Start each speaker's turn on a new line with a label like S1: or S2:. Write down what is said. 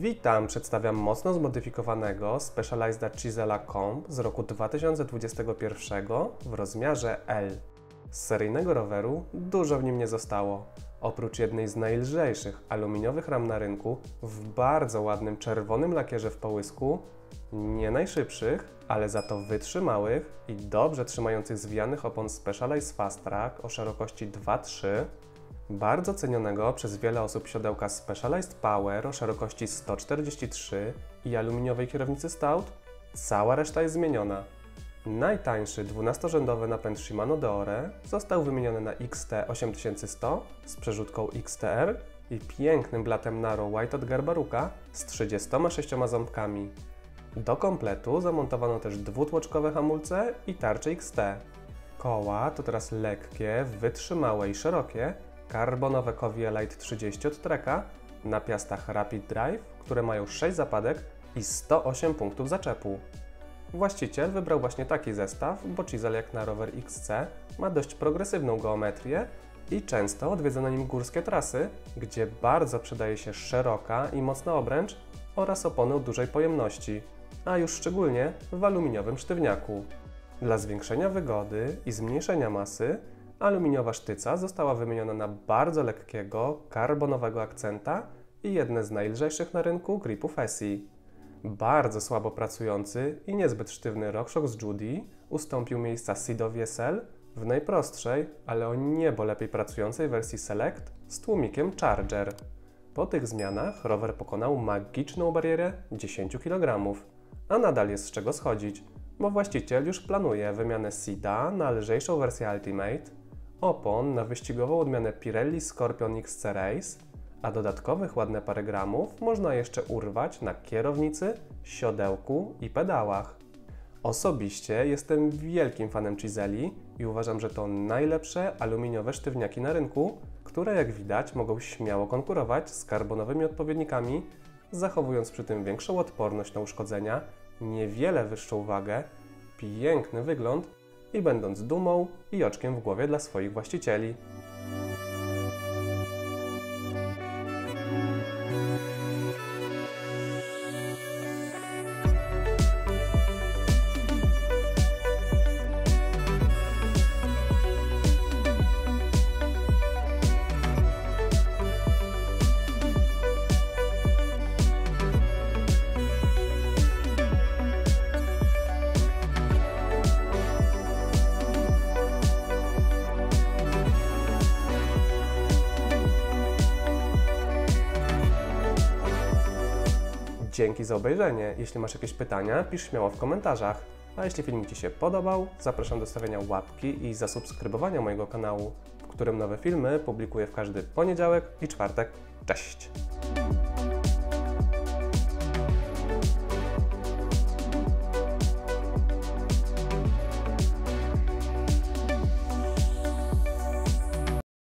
S1: Witam, przedstawiam mocno zmodyfikowanego Specialized Chisela Comp z roku 2021 w rozmiarze L. Z seryjnego roweru dużo w nim nie zostało. Oprócz jednej z najlżejszych aluminiowych ram na rynku, w bardzo ładnym czerwonym lakierze w połysku, nie najszybszych, ale za to wytrzymałych i dobrze trzymających zwijanych opon Specialized Fast Track o szerokości 2,3, bardzo cenionego przez wiele osób siodełka Specialized Power o szerokości 143 i aluminiowej kierownicy Stout, cała reszta jest zmieniona. Najtańszy 12-rzędowy napęd Shimano Deore został wymieniony na XT8100 z przerzutką XTR i pięknym blatem Naro White Garbaruka z 36 ząbkami. Do kompletu zamontowano też dwutłoczkowe hamulce i tarcze XT. Koła to teraz lekkie, wytrzymałe i szerokie, karbonowe Kovie Elite 30 od Treka na piastach Rapid Drive, które mają 6 zapadek i 108 punktów zaczepu. Właściciel wybrał właśnie taki zestaw, bo Chisel jak na rower XC ma dość progresywną geometrię i często odwiedza na nim górskie trasy, gdzie bardzo przydaje się szeroka i mocna obręcz oraz opony o dużej pojemności, a już szczególnie w aluminiowym sztywniaku. Dla zwiększenia wygody i zmniejszenia masy aluminiowa sztyca została wymieniona na bardzo lekkiego, karbonowego akcenta i jedne z najlżejszych na rynku gripów ESI. Bardzo słabo pracujący i niezbyt sztywny RockShox z Judy ustąpił miejsca Sidowi SL w najprostszej, ale o niebo lepiej pracującej wersji Select z tłumikiem Charger. Po tych zmianach rower pokonał magiczną barierę 10 kg, a nadal jest z czego schodzić, bo właściciel już planuje wymianę Sida na lżejszą wersję Ultimate, opon na wyścigową odmianę Pirelli Scorpion XC Race, a dodatkowych ładne parę gramów można jeszcze urwać na kierownicy, siodełku i pedałach. Osobiście jestem wielkim fanem Chiseli i uważam, że to najlepsze aluminiowe sztywniaki na rynku, które jak widać mogą śmiało konkurować z karbonowymi odpowiednikami, zachowując przy tym większą odporność na uszkodzenia, niewiele wyższą wagę, piękny wygląd i będąc dumą i oczkiem w głowie dla swoich właścicieli. Dzięki za obejrzenie. Jeśli masz jakieś pytania, pisz śmiało w komentarzach. A jeśli filmik Ci się podobał, zapraszam do stawiania łapki i zasubskrybowania mojego kanału, w którym nowe filmy publikuję w każdy poniedziałek i czwartek. Cześć!